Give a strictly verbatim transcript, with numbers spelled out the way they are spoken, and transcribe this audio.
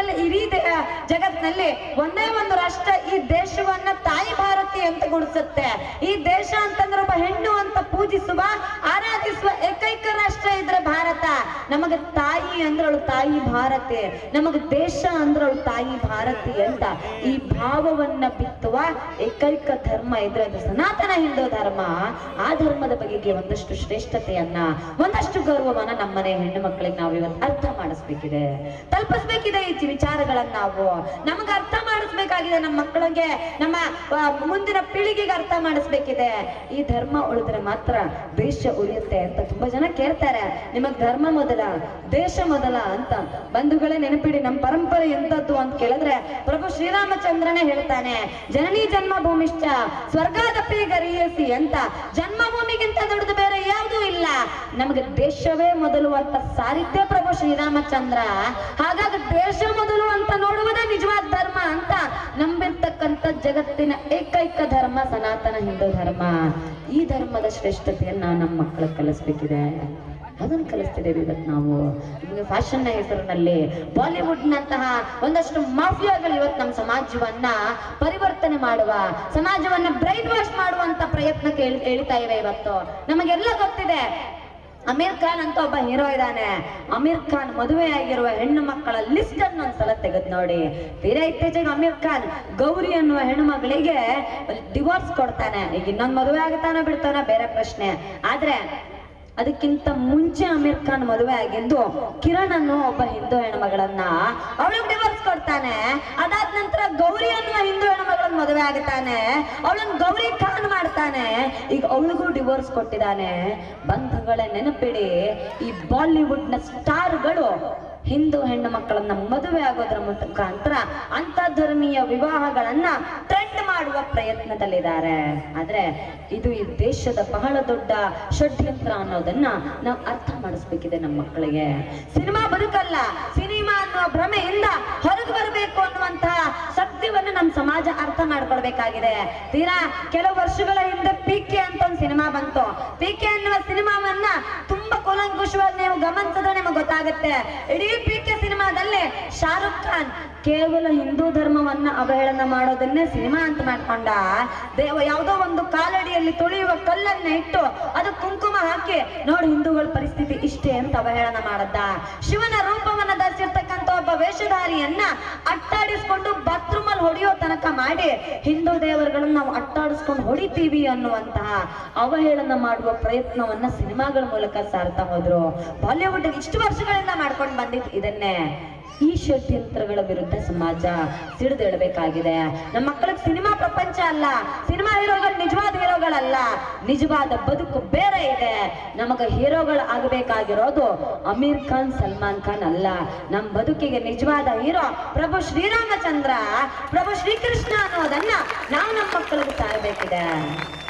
ಜಗತ್ತಿನಲ್ಲಿ ಇಡೀ ಜಗತ್ತಿನಲ್ಲಿ ಒಂದೇ ಒಂದು ರಾಷ್ಟ್ರ ಈ ದೇಶವನ್ನ ತಾಯಿ ಭಾರತಿ ಅಂತ ಗುಣಿಸುತ್ತೆ. ಈ ದೇಶ ಅಂತಂದ್ರೆ ಒಬ್ಬ ಹೆಣ್ಣು ಅಂತ ಪೂಜಿಸುವ ಆರಾಧಿಸುವ ಏಕೈಕ ರಾಷ್ಟ್ರ ಇದ್ರೆ ಭಾರತ. ನಮಗೆ ತಾಯಿ ಅಂದ್ರಳು ತಾಯಿ ಭಾರತಿ, ನಮಗೆ ದೇಶ ಅಂದ್ರಳು ತಾಯಿ ಭಾರತಿ ಅಂತ ಈ ಭಾವವನ್ನ ಬಿತ್ತುವ ಏಕೈಕ ಧರ್ಮ ಇದ್ರೆ ಅದು ಸನಾತನ ಹಿಂದೂ ಧರ್ಮ. ಆ ಧರ್ಮದ ಬಗೆಗೆ ಒಂದಷ್ಟು ಶ್ರೇಷ್ಠತೆಯನ್ನ ಒಂದಷ್ಟು ಗೌರವವನ್ನ ನಮ್ಮನೆ ಹೆಣ್ಣು ಮಕ್ಕಳಿಗೆ ನಾವು ಇವತ್ತು ಅರ್ಥ ಮಾಡಿಸ್ಬೇಕಿದೆ, ತಲುಪಿಸ್ಬೇಕಿದೆ. ಈ ವಿಚಾರಗಳನ್ನ ನಾವು ನಮಗೆ ಅರ್ಥ ಮಾಡಿಸ್ಬೇಕಾಗಿದೆ, ನಮ್ಮ ಮಕ್ಕಳಿಗೆ ನಮ್ಮ ಮುಂದಿನ ಪೀಳಿಗೆಗೆ ಅರ್ಥ ಮಾಡಿಸ್ಬೇಕಿದೆ. ಈ ಧರ್ಮ ಉಳಿದ್ರೆ ಮಾತ್ರ ದೇಶ ಉಳಿಯುತ್ತೆ ಅಂತ ತುಂಬಾ ಜನ ಕೇಳ್ತಾರೆ. ನಿಮಗ್ ಧರ್ಮ ಮೊದಲ ದೇಶ ಮೊದಲ ಅಂತ. ಬಂಧುಗಳೇ ನೆನಪಿಡಿ, ನಮ್ಮ ಪರಂಪರೆ ಎಂತದ್ದು ಅಂತ ಕೇಳಿದ್ರೆ ಪ್ರಭು ಶ್ರೀರಾಮಚಂದ್ರನೇ ಹೇಳ್ತಾನೆ, ಜನನಿ ಜನ್ಮಭೂಮಿಶ್ಚ ಸ್ವರ್ಗಾದಪಿ ಗರೀಯಸಿ ಅಂತ. ಜನ್ಮಭೂಮಿಗಿಂತ ದೊಡ್ಡದು ಬೇರೆ ಯಾವುದೂ ಇಲ್ಲ. ನಮಗೆ ದೇಶವೇ ಮೊದಲು ಅಂತ ಸಾರಿದ್ದೆ ಪ್ರಭು ಶ್ರೀರಾಮಚಂದ್ರ. ಹಾಗಾಗಿ ದೇಶ ಮೊದಲು ಅಂತ ನೋಡುವುದೇ ನಿಜವಾದ ಧರ್ಮ ಅಂತ ನಂಬಿರ್ತಕ್ಕಂಥ ಜಗತ್ತಿನ ಏಕೈಕ ಧರ್ಮ ಸನಾತನ ಹಿಂದೂ ಧರ್ಮ. ಈ ಧರ್ಮದ ಶ್ರೇಷ್ಠತೆಯನ್ನ ನಮ್ಮ ಮಕ್ಕಳಿಗೆ ಕಲಿಸ್ಬೇಕಿದೆ, ಅದನ್ನು ಕಲಿಸ್ತಿದ್ದೇವೆ ಇವತ್ತು ನಾವು. ನಿಮಗೆ ಫ್ಯಾಷನ್ ನ ಹೆಸರಿನಲ್ಲಿ ಬಾಲಿವುಡ್ ನಂತಹ ಒಂದಷ್ಟು ಮಾಫಿಯಾಗಳು ಇವತ್ತು ನಮ್ಮ ಸಮಾಜವನ್ನ ಪರಿವರ್ತನೆ ಮಾಡುವ, ಸಮಾಜವನ್ನ ಬ್ರೈನ್ ವಾಶ್ ಮಾಡುವಂತ ಪ್ರಯತ್ನಕ್ಕೆ ಹೇಳ್ತಾ ಇವೆ. ಇವತ್ತು ನಮಗೆಲ್ಲ ಗೊತ್ತಿದೆ, ಅಮೀರ್ ಖಾನ್ ಅಂತ ಒಬ್ಬ ಹೀರೋ ಇದ್ದಾನೆ. ಅಮೀರ್ ಖಾನ್ ಮದುವೆ ಆಗಿರುವ ಹೆಣ್ಣು ಮಕ್ಕಳ ಲಿಸ್ಟ್ ಅನ್ನು ಒಂದ್ಸಲ ತೆಗೆದು ನೋಡಿ. ತೀರಾ ಇತ್ತೀಚೆಗೆ ಅಮೀರ್ ಖಾನ್ ಗೌರಿ ಅನ್ನುವ ಹೆಣ್ಣು ಮಗಳಿಗೆ ಡಿವೋರ್ಸ್ ಕೊಡ್ತಾನೆ. ಈಗ ಇನ್ನೊಂದು ಮದುವೆ ಆಗ್ತಾನ ಬಿಡ್ತಾನ ಬೇರೆ ಪ್ರಶ್ನೆ. ಆದ್ರೆ ಅದಕ್ಕಿಂತ ಮುಂಚೆ ಅಮೀರ್ ಖಾನ್ ಮದುವೆ ಆಗಿದ್ದು ಕಿರಣ್ ಅನ್ನೋ ಒಬ್ಬ ಹಿಂದೂ ಹೆಣ್ಮಗಳನ್ನ ಅವಳಿಗೆ ಡಿವೋರ್ಸ್ ಕೊಡ್ತಾನೆ. ಅದಾದ ನಂತರ ಗೌರಿ ಅನ್ನುವ ಹಿಂದೂ ಹೆಣ್ಮಗಳನ್ನ ಮದುವೆ ಆಗ್ತಾನೆ, ಅವಳನ್ನ ಗೌರಿ ಖಾನ್ ಮಾಡ್ತಾನೆ. ಈಗ ಅವಳಿಗೂ ಡಿವೋರ್ಸ್ ಕೊಟ್ಟಿದ್ದಾನೆ. ಬಂಧುಗಳ ನೆನಪಿಡಿ, ಈ ಬಾಲಿವುಡ್ ನ ಸ್ಟಾರ್ಗಳು ಹಿಂದೂ ಹೆಣ್ಣು ಮಕ್ಕಳನ್ನ ಮದುವೆ ಆಗೋದ್ರ ಮುಖಾಂತರ ಅಂತರ್ಧರ್ಮೀಯ ವಿವಾಹಗಳನ್ನ ಟ್ರೆಂಡ್ ಮಾಡುವ ಪ್ರಯತ್ನದಲ್ಲಿದ್ದಾರೆ. ಆದ್ರೆ ಇದು ಈ ದೇಶದ ಬಹಳ ದೊಡ್ಡ ಷಡ್ಯಂತ್ರ ಅನ್ನೋದನ್ನ ನಾವು ಅರ್ಥ ಮಾಡಿಸ್ಬೇಕಿದೆ ನಮ್ಮ ಮಕ್ಕಳಿಗೆ. ಸಿನಿಮಾ ಬದುಕಲ್ಲ, ಸಿನಿಮಾ ಅನ್ನುವ ಭ್ರಮೆಯಿಂದ ಹೊರಗೆ ಬರಬೇಕು ಅನ್ನುವಂತಹ ಸತ್ಯವನ್ನು ನಮ್ಮ ಸಮಾಜ ಅರ್ಥ ಮಾಡ್ಕೊಳ್ಬೇಕಾಗಿದೆ. ತೀರಾ ಕೆಲವು ವರ್ಷಗಳ ಹಿಂದೆ ಪಿಕೆ ಅಂತ ಒಂದು ಸಿನಿಮಾ ಬಂತು. ಪಿಕೆ ಅನ್ನುವ ಸಿನಿಮಾವನ್ನ ತುಂಬಾ ಕೂಲಂಕುಷವಾಗಿ ನೀವು ಗಮನಿಸಿದ್ರೆ ನಿಮಗೆ ಗೊತ್ತಾಗುತ್ತೆ. ಇಡೀ ಪಿಕೆ ಸಿನಿಮಾದಲ್ಲಿ ಶಾರುಖ್ ಖಾನ್ ಕೇವಲ ಹಿಂದೂ ಧರ್ಮವನ್ನ ಅವಹೇಳನ ಮಾಡೋದನ್ನೇ ಸಿನಿಮಾ ಅಂತ ಮಾಡ್ಕೊಂಡ. ದೇವ ಯಾವುದೋ ಒಂದು ಕಾಲಡಿಯಲ್ಲಿ ತೊಳೆಯುವ ಕಲ್ಲನ್ನ ಇಟ್ಟು ಅದು ಕುಂಕುಮ ಹಾಕಿ ನೋಡಿ ಹಿಂದೂಗಳ ಪರಿಸ್ಥಿತಿ ಇಷ್ಟೇ ಅಂತ ಅವಹೇಳನ ಮಾಡದ್ದ. ಶಿವನ ರೂಪವನ್ನ ಧರಿಸಿರ್ತಕ್ಕಂಥ ಒಬ್ಬ ವೇಷಧಾರಿಯನ್ನ ಅಟ್ಟಾಡಿಸ್ಕೊಂಡು ಬಾತ್ರೂಮ್ ಅಲ್ಲಿ ಹೊಡೆಯೋ ತನಕ ಮಾಡಿ ಹಿಂದೂ ದೇವರುಗಳನ್ನ ನಾವು ಅಟ್ಟಾಡಿಸ್ಕೊಂಡು ಹೊಡಿತೀವಿ ಅನ್ನುವಂತಹ ಅವಹೇಳನ ಮಾಡುವ ಪ್ರಯತ್ನವನ್ನ ಸಿನಿಮಾಗಳ ಮೂಲಕ ಸಾರ್ತಾ ಹೋದ್ರು. ಬಾಲಿವುಡ್ ಇಷ್ಟು ವರ್ಷಗಳಿಂದ ಮಾಡ್ಕೊಂಡು ಬಂದಿದ್ದು ಇದನ್ನೇ. ಈ ಷಡ್ಯಂತ್ರಗಳ ವಿರುದ್ಧ ಸಮಾಜ ಸಿಡಿದೇಳಬೇಕಾಗಿದೆ. ನಮ್ಮ ಮಕ್ಕಳಿಗೆ ಸಿನಿಮಾ ಪ್ರಪಂಚ ಅಲ್ಲ, ಸಿನಿಮಾ ಹೀರೋಗಳು ನಿಜವಾದ ಹೀರೋಗಳಲ್ಲ, ನಿಜವಾದ ಬದುಕು ಬೇರೆ ಇದೆ. ನಮಗೆ ಹೀರೋಗಳು ಆಗಬೇಕಾಗಿರೋದು ಅಮೀರ್ ಖಾನ್, ಸಲ್ಮಾನ್ ಖಾನ್ ಅಲ್ಲ. ನಮ್ಮ ಬದುಕಿಗೆ ನಿಜವಾದ ಹೀರೋ ಪ್ರಭು ಶ್ರೀರಾಮಚಂದ್ರ, ಪ್ರಭು ಶ್ರೀಕೃಷ್ಣ ಅನ್ನೋದನ್ನ ನಾವು ನಮ್ಮ ಮಕ್ಕಳಿಗೆ ಸಾರಬೇಕಿದೆ.